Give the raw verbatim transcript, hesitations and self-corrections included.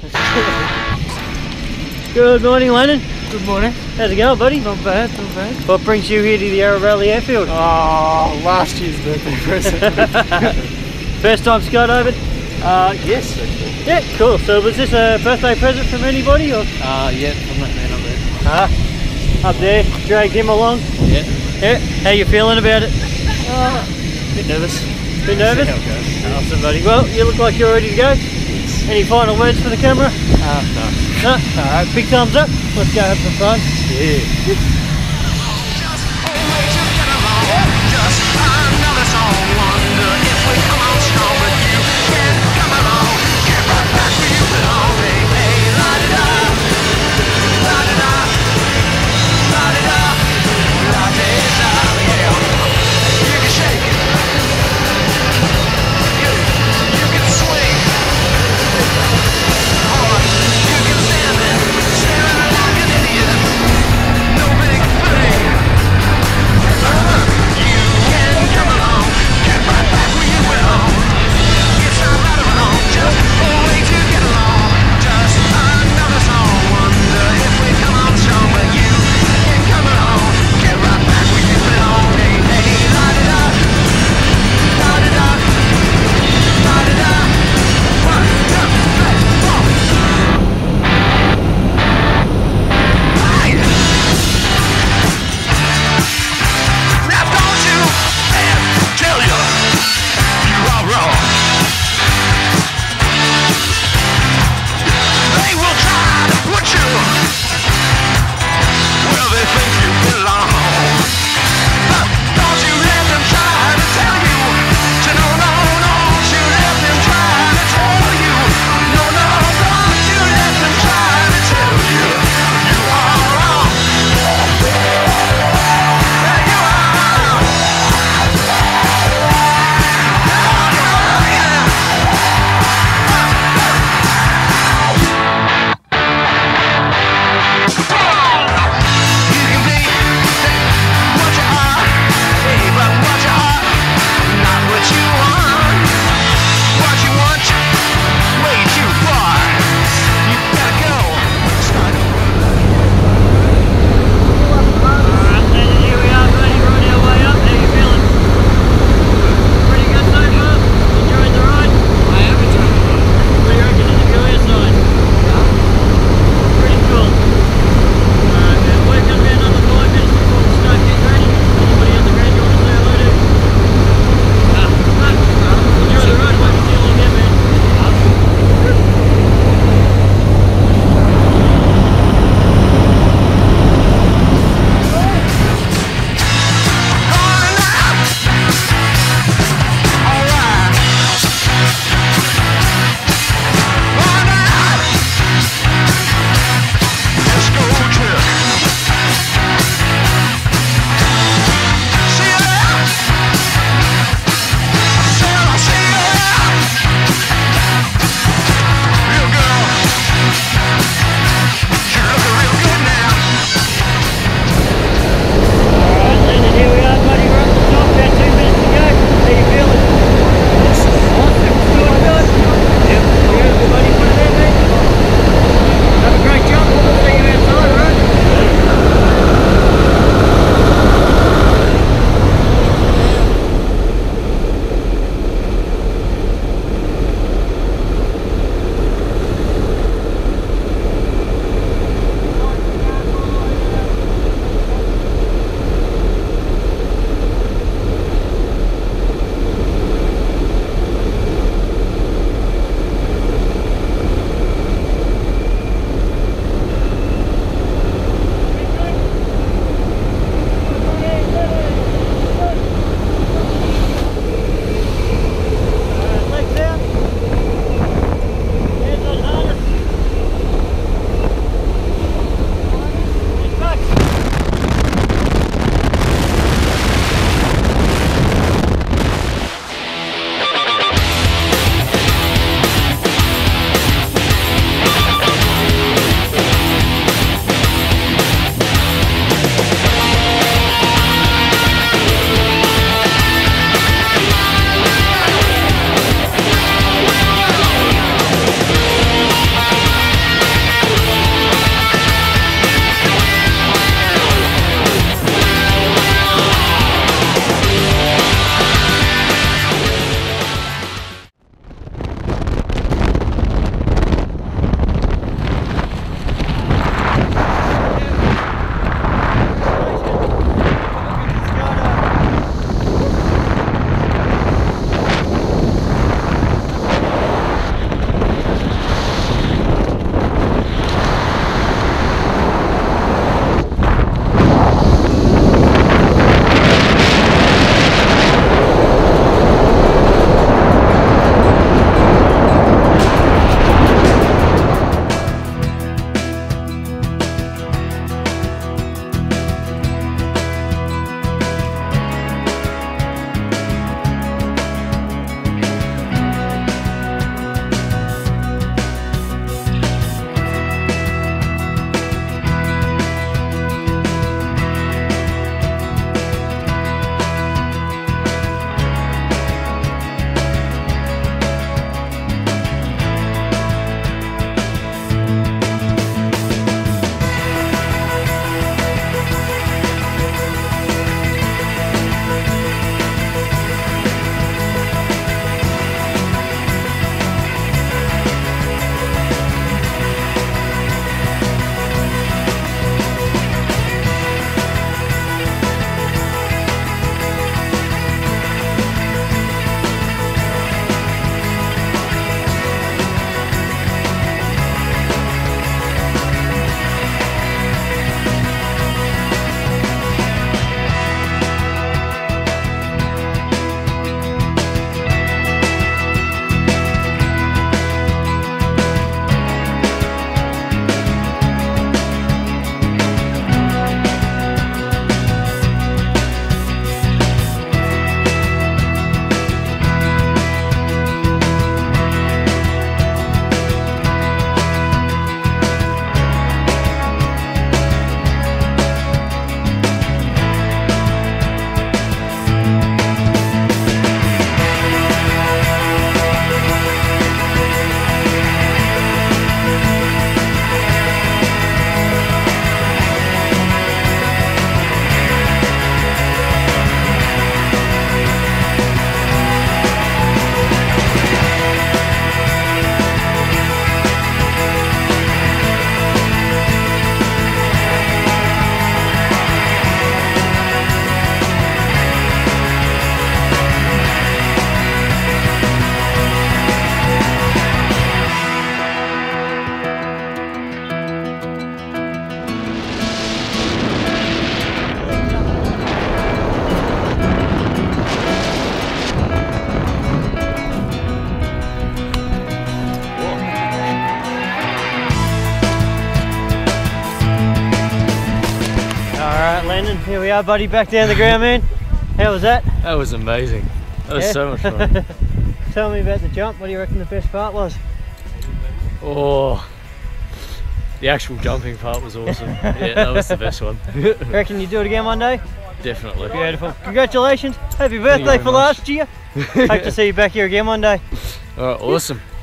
Good morning, Lennon. Good morning. How's it going, buddy? Not bad, not bad. What brings you here to the Yarra Valley Airfield? Oh, last year's birthday present. First time skydiving? uh, yes, actually. Yeah, cool. So was this a birthday present from anybody? Or? Uh, yeah, from that man up there. Ah, up there, drag him along. Yeah. Yeah, how you feeling about it? Uh, bit nervous. Bit nervous? See how it goes. Awesome, buddy. Well, you look like you're ready to go. Any final words for the camera? Uh, no. No? Alright, big thumbs up. Let's go have some fun. Yeah. No big Ryan, here we are, buddy, back down the ground, man. How was that? That was amazing. That was Yeah. so much fun. Tell me about the jump. What do you reckon the best part was? Oh, the actual jumping part was awesome. Yeah, that was the best one. Reckon you do it again one day? Definitely. Beautiful. Congratulations. Happy you birthday very for much. last year. Hope to see you back here again one day. All right, awesome.